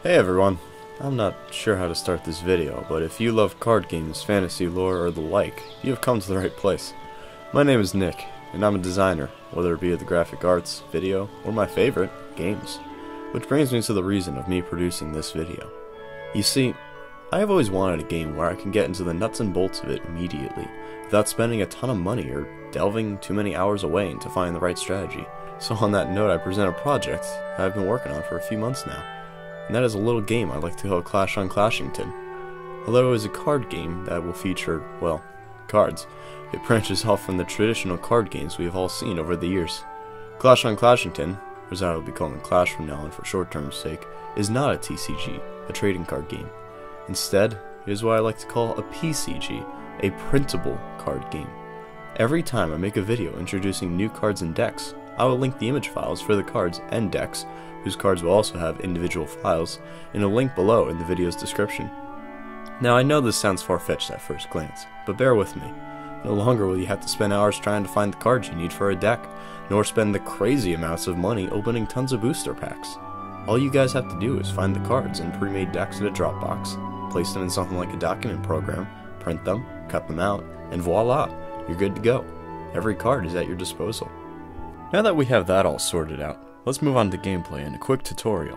Hey everyone, I'm not sure how to start this video, but if you love card games, fantasy lore, or the like, you have come to the right place. My name is Nick, and I'm a designer, whether it be the graphic arts, video, or my favorite, games. Which brings me to the reason of me producing this video. You see, I have always wanted a game where I can get into the nuts and bolts of it immediately, without spending a ton of money or delving too many hours away to find the right strategy. So on that note, I present a project I've been working on for a few months now. And that is a little game I like to call Clash on Clashington. Although it is a card game that will feature, well, cards, it branches off from the traditional card games we have all seen over the years. Clash on Clashington, or as I will be calling Clash from now on for short term's sake, is not a TCG, a trading card game. Instead, it is what I like to call a PCG, a printable card game. Every time I make a video introducing new cards and decks, I will link the image files for the cards and decks, whose cards will also have individual files, in a link below in the video's description. Now I know this sounds far-fetched at first glance, but bear with me. No longer will you have to spend hours trying to find the cards you need for a deck, nor spend the crazy amounts of money opening tons of booster packs. All you guys have to do is find the cards in pre-made decks in a Dropbox, place them in something like a document program, print them, cut them out, and voila, you're good to go. Every card is at your disposal. Now that we have that all sorted out, let's move on to gameplay and a quick tutorial.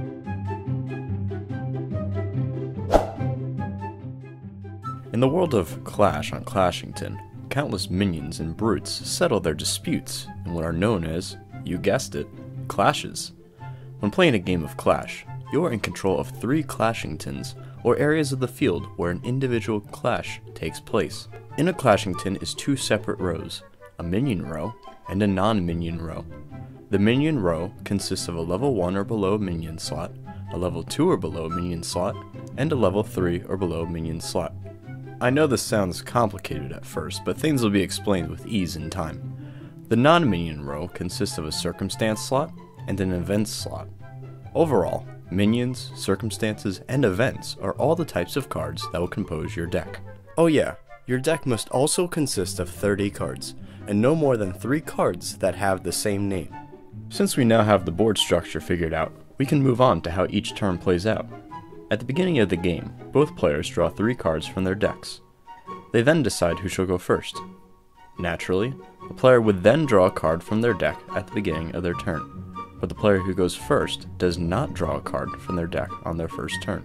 In the world of Clash on Clashington, countless minions and brutes settle their disputes in what are known as, you guessed it, clashes. When playing a game of Clash, you are in control of 3 Clashingtons, or areas of the field where an individual clash takes place. In a Clashington is 2 separate rows, a minion row and a non-minion row. The minion row consists of a level 1 or below minion slot, a level 2 or below minion slot, and a level 3 or below minion slot. I know this sounds complicated at first, but things will be explained with ease in time. The non-minion row consists of a circumstance slot and an events slot. Overall, minions, circumstances, and events are all the types of cards that will compose your deck. Oh yeah, your deck must also consist of 30 cards, and no more than 3 cards that have the same name. Since we now have the board structure figured out, we can move on to how each turn plays out. At the beginning of the game, both players draw 3 cards from their decks. They then decide who shall go first. Naturally, the player would then draw a card from their deck at the beginning of their turn, but the player who goes first does not draw a card from their deck on their first turn.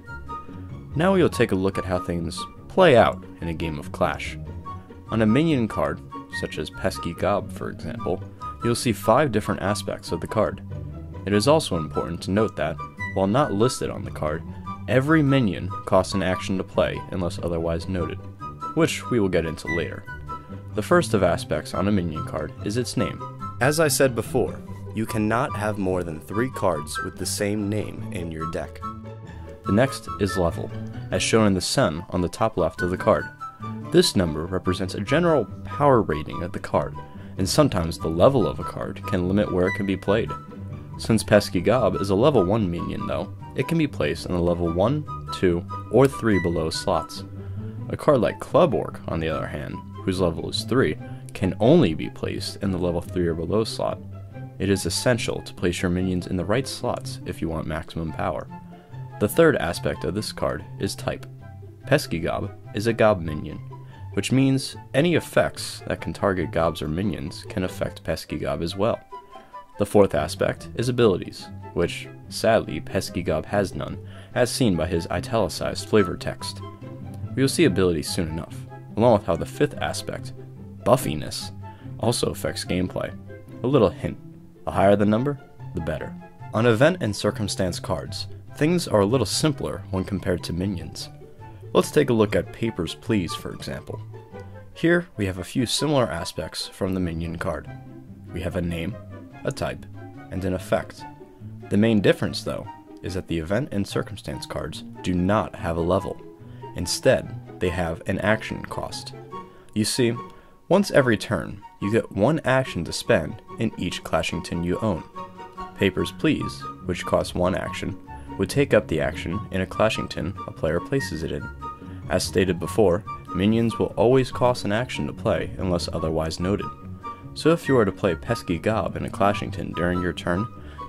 Now we will take a look at how things play out in a game of Clash. On a minion card, such as Pesky Gob for example, you'll see 5 different aspects of the card. It is also important to note that, while not listed on the card, every minion costs an action to play unless otherwise noted, which we will get into later. The first of aspects on a minion card is its name. As I said before, you cannot have more than 3 cards with the same name in your deck. The next is level, as shown in the sun on the top left of the card. This number represents a general power rating of the card, and sometimes the level of a card can limit where it can be played. Since Pesky Gob is a level 1 minion though, it can be placed in the level 1, 2, or 3 below slots. A card like Club Orc, on the other hand, whose level is 3, can only be placed in the level 3 or below slot. It is essential to place your minions in the right slots if you want maximum power. The third aspect of this card is type. Pesky Gob is a Gob minion, which means any effects that can target Gobs or minions can affect Pesky Gob as well. The fourth aspect is abilities, which, sadly, Pesky Gob has none, as seen by his italicized flavor text. We will see abilities soon enough, along with how the fifth aspect, buffiness, also affects gameplay. A little hint, the higher the number, the better. On event and circumstance cards, things are a little simpler when compared to minions. Let's take a look at Papers, Please, for example. Here we have a few similar aspects from the minion card. We have a name, a type, and an effect. The main difference, though, is that the event and circumstance cards do not have a level. Instead, they have an action cost. You see, once every turn, you get 1 action to spend in each Clashington you own. Papers, Please, which costs 1 action, would take up the action in a Clashington a player places it in. As stated before, minions will always cost an action to play unless otherwise noted. So if you were to play Pesky Gob in a Clashington during your turn,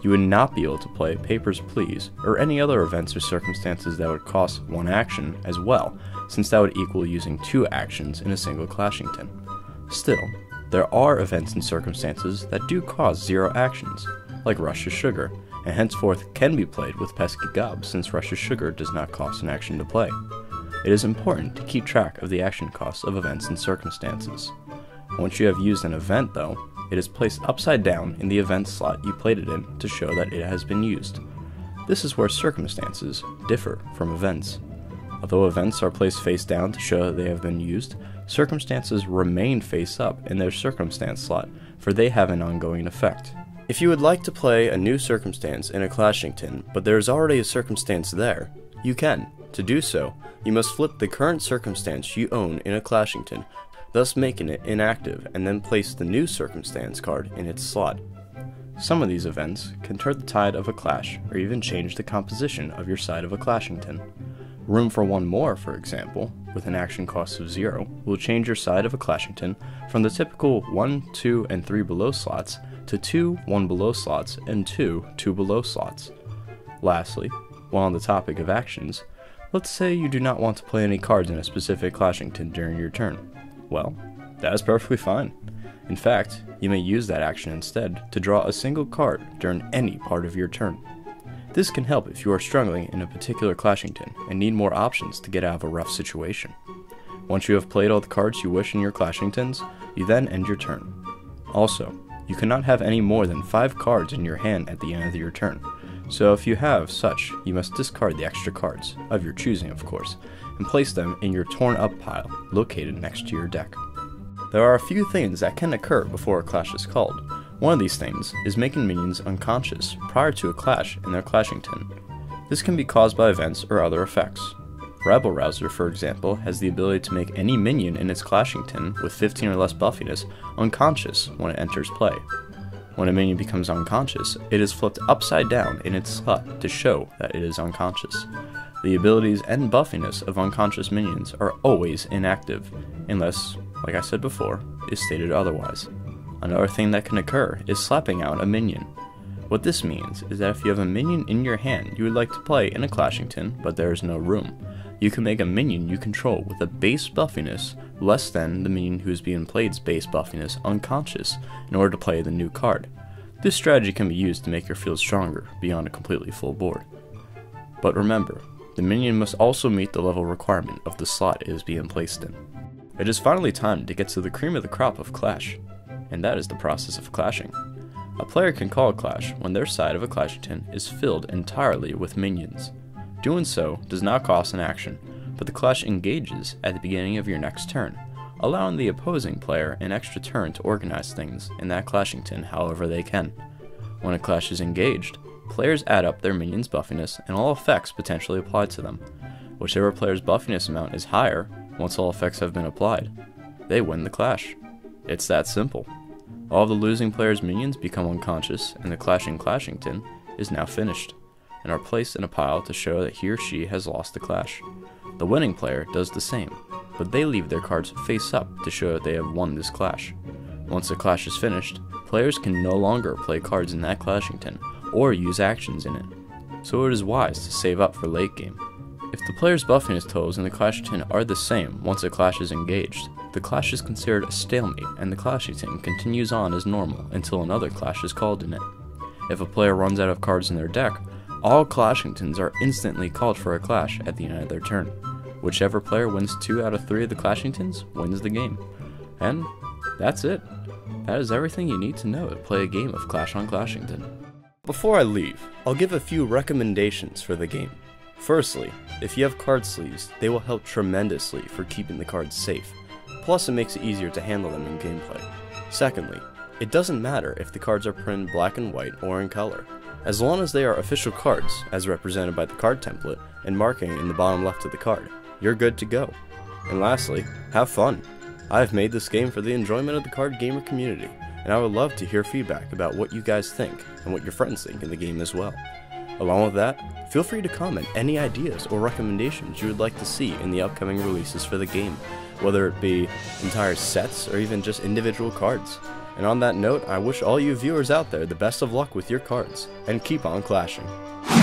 You would not be able to play Papers, Please, or any other events or circumstances that would cost 1 action as well, since that would equal using 2 actions in a single Clashington. Still, there are events and circumstances that do cost 0 actions, like Rush's Sugar, and henceforth can be played with Pesky Gob since Rush's Sugar does not cost an action to play. It is important to keep track of the action costs of events and circumstances. Once you have used an event though, it is placed upside down in the event slot you played it in to show that it has been used. This is where circumstances differ from events. Although events are placed face down to show that they have been used, circumstances remain face up in their circumstance slot, for they have an ongoing effect. If you would like to play a new circumstance in a Clashington, but there is already a circumstance there, you can. To do so, you must flip the current circumstance you own in a Clashington, thus making it inactive, and then place the new circumstance card in its slot. Some of these events can turn the tide of a clash, or even change the composition of your side of a Clashington. Room for One More, for example, with an action cost of 0, will change your side of a Clashington from the typical 1, 2, and 3 below slots to 2 1 below slots and 2 2 below slots. Lastly, while on the topic of actions, let's say you do not want to play any cards in a specific Clashington during your turn. Well, that is perfectly fine. In fact, you may use that action instead to draw a single card during any part of your turn. This can help if you are struggling in a particular Clashington and need more options to get out of a rough situation. Once you have played all the cards you wish in your Clashingtons, you then end your turn. Also, you cannot have any more than 5 cards in your hand at the end of your turn, so if you have such, you must discard the extra cards, of your choosing of course, and place them in your torn up pile, located next to your deck. There are a few things that can occur before a clash is called. One of these things is making minions unconscious prior to a clash in their Clashington. This can be caused by events or other effects. Rabble Rouser, for example, has the ability to make any minion in its Clashington with 15 or less buffiness unconscious when it enters play. When a minion becomes unconscious, it is flipped upside down in its slot to show that it is unconscious. The abilities and buffiness of unconscious minions are always inactive, unless, like I said before, is stated otherwise. Another thing that can occur is slapping out a minion. What this means is that if you have a minion in your hand you would like to play in a Clashington, but there is no room, you can make a minion you control with a base buffiness less than the minion who is being played's base buffiness unconscious in order to play the new card. This strategy can be used to make your field stronger beyond a completely full board. But remember, the minion must also meet the level requirement of the slot it is being placed in. It is finally time to get to the cream of the crop of Clash, and that is the process of clashing. A player can call a clash when their side of a Clashington is filled entirely with minions. Doing so does not cost an action, but the clash engages at the beginning of your next turn, allowing the opposing player an extra turn to organize things in that Clashington however they can. When a clash is engaged, players add up their minions' buffiness and all effects potentially applied to them. Whichever player's buffiness amount is higher, once all effects have been applied, they win the clash. It's that simple. All of the losing player's minions become unconscious, and the clashing Clashington is now finished, and are placed in a pile to show that he or she has lost the clash. The winning player does the same, but they leave their cards face up to show that they have won this clash. Once the clash is finished, players can no longer play cards in that Clashington, or use actions in it, so it is wise to save up for late game. If the player's buffiness totals in the Clashington are the same once a clash is engaged, the clash is considered a stalemate and the Clashington continues on as normal until another clash is called in it. If a player runs out of cards in their deck, all Clashingtons are instantly called for a clash at the end of their turn. Whichever player wins 2 out of 3 of the Clashingtons wins the game. And that's it. That is everything you need to know to play a game of Clash on Clashington. Before I leave, I'll give a few recommendations for the game. Firstly, if you have card sleeves, they will help tremendously for keeping the cards safe, plus it makes it easier to handle them in gameplay. Secondly, it doesn't matter if the cards are printed black and white or in color, as long as they are official cards, as represented by the card template and marking in the bottom left of the card, you're good to go. And lastly, have fun. I have made this game for the enjoyment of the card gamer community, and I would love to hear feedback about what you guys think and what your friends think in the game as well. Along with that, feel free to comment any ideas or recommendations you would like to see in the upcoming releases for the game, whether it be entire sets or even just individual cards. And on that note, I wish all you viewers out there the best of luck with your cards, and keep on clashing.